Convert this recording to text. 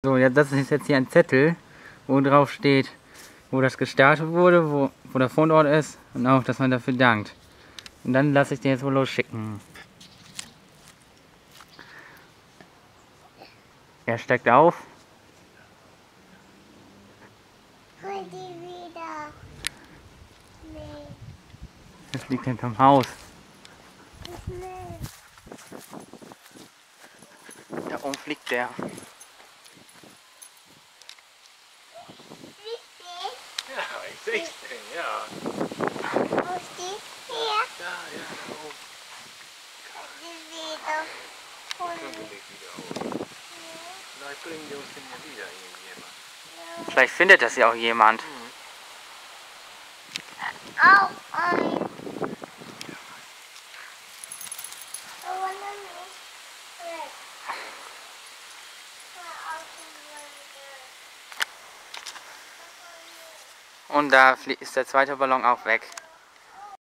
So, ja, das ist jetzt hier ein Zettel, wo drauf steht, wo das gestartet wurde, wo der Fundort ist und auch, dass man dafür dankt. Und dann lasse ich den jetzt wohl losschicken. Er steigt auf. Hol die wieder. Nee. Das liegt hinterm Haus. Nee. Da oben fliegt der. Ja, ich seh's denn, ja. Wo steht hier? Ja, da oben. Die wieder. Kuggelig wieder auf. Vielleicht bringen die uns den ja wieder irgendjemand. Vielleicht findet das ja auch jemand. Auch ein. Aber dann nicht weg. Und da ist der zweite Ballon auch weg.